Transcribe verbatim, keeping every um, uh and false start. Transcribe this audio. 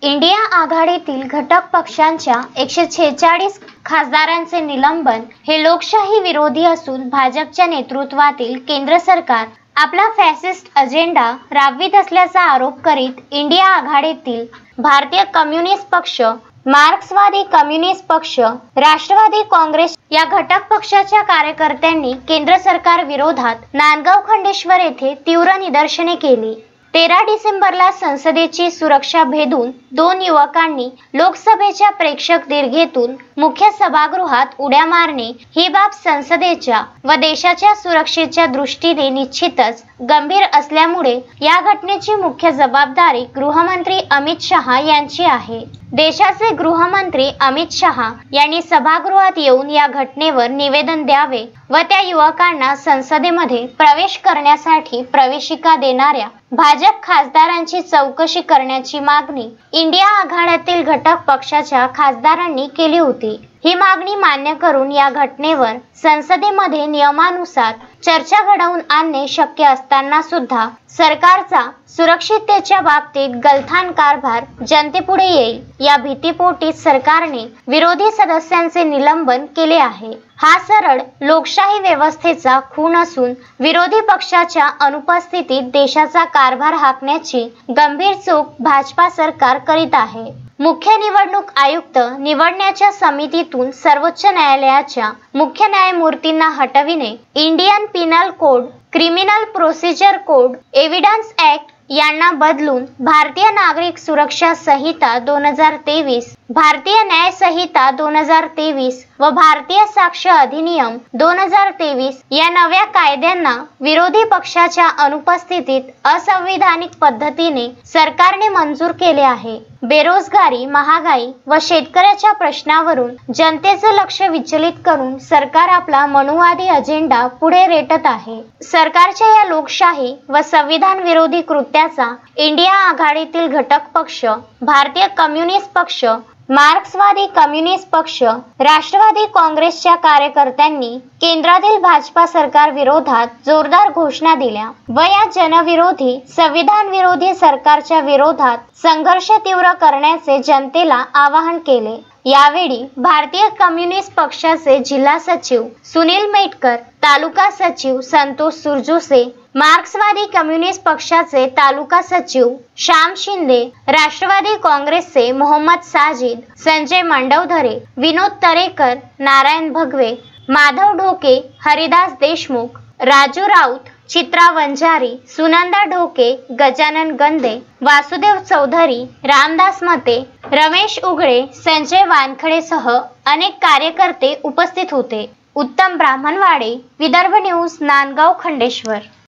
India आघाडीतील घटक पक्षांच्या एकशे छेचाळीस खासदारांचे निलंबन हे लोकशाही विरोधी असून भाजपच्या नेतृत्वातील केंद्र सरकार आपला फॅसिस्ट अजेंडा राबवित असल्याचा आरोप करीत इंडिया आघाडीतील भारतीय कम्युनिस्ट पक्ष, मार्क्सवादी कम्युनिस्ट पक्ष, राष्ट्रवादी काँग्रेस या घटक पक्षाच्या कार्यकर्त्यांनी केंद्र सरकार विरोधात नांदगाव खंडेश्वर येथे तीव्र निदर्शने केली। तेरा डिसेंबरला संसदेची सुरक्षा भेदून दोन युवकांनी लोकसभेच्या प्रेक्षक दीर्घेतून मुख्य सभागृहात उड्या मारणे ही बाब संसदेच्या व देशाच्या सुरक्षेच्या दृष्टीने निश्चितच गंभीर असल्यामुळे या घटनेची मुख्य जबाबदारी गृहमंत्री अमित शहा यांची आहे। देशाचे गृहमंत्री अमित शहा यांनी सभागृहात येऊन या घटनेवर निवेदन द्यावे व त्या युवकांना संसदेमध्ये प्रवेश करण्यासाठी प्रवेशिका देणाऱ्या भाजप खासदारांची चौकशी करण्याची मागणी इंडिया आघाडीतील घटक पक्षाच्या खासदारांनी केली होती। ही मागणी मान्य करून या घटनेवर संसदेमध्ये नियमानुसार चर्चा घडवून आणणे शक्य असताना सुद्धा सरकारचा सुरक्षिततेच्या बाबतीत गलथान कारभार जनतेपुढे येईल या भीतीपोटी सरकारने विरोधी सदस्यांचे निलंबन केले आहे। हा सरळ लोकशाही व्यवस्थेचा खून असून विरोधी पक्षाच्या अनुपस्थितीत देशाचा कारभार हाकण्याची गंभीर चूक भाजपा सरकार करीत आहे। मुख्य निवडणूक आयुक्त निवडण्याच्या समितीतून सर्वोच्च न्यायालयाच्या मुख्य न्यायमूर्तींना हटविणे, Indian penal code, criminal procedure code, evidence act यांना बदलून भारतीय नागरिक सुरक्षा संहिता दोन हजार तेवीस, भारतीय न्याय संहिता दोन हजार तेवीस व भारतीय साक्ष अधिनियम दोन हजार तेवीस या नव्या कायद्यांना विरोधी पक्षाच्या अनुपस्थितीत असंविधानिक पद्धतीने सरकारने मंजूर केले आहे। बेरोजगारी, महागाई व शेतकऱ्याच्या प्रश्नावरून जनतेचे लक्ष विचलित करून सरकार आपला मनुवादी अजेंडा पुढे रेटत आहे। सरकारच्या या लोकशाही व संविधान विरोधी कृत्याचा इंडिया आघाडीतील घटक पक्ष, भारतीय कम्युनिस्ट पक्ष, मार्क्सवादी कम्युनिस्ट पक्ष, राष्ट्रवादी काँग्रेसच्या कार्यकर्त्यांनी केंद्रातील भाजपा सरकार विरोधात जोरदार घोषणा दिल्या व या जनविरोधी, संविधान विरोधी सरकारच्या विरोधात संघर्ष तीव्र करण्याचे जनतेला आवाहन केले। यावेळी भारतीय कम्युनिस्ट पक्षाचे जिल्हा सचिव सुनील मेटकर, तालुका सचिव संतोष सुरजुसे, मार्क्सवादी कम्युनिस्ट पक्षाचे तालुका सचिव श्याम शिंदे, राष्ट्रवादी काँग्रेसचे मोहम्मद साजिद, संजय मांडवधरे, विनोद तरेकर, नारायण भगवे, माधव ढोके, हरिदास देशमुख, राजू राऊत, चित्रा वंजारी, सुनंदा ढोके, गजानन गंदे, वासुदेव चौधरी, रामदास मते, रमेश उघडे, संजय वानखडे सह अनेक कार्यकर्ते उपस्थित होते। उत्तम ब्राह्मणवाडे, विदर्भ न्यूज, नांदगाव खंडेश्वर।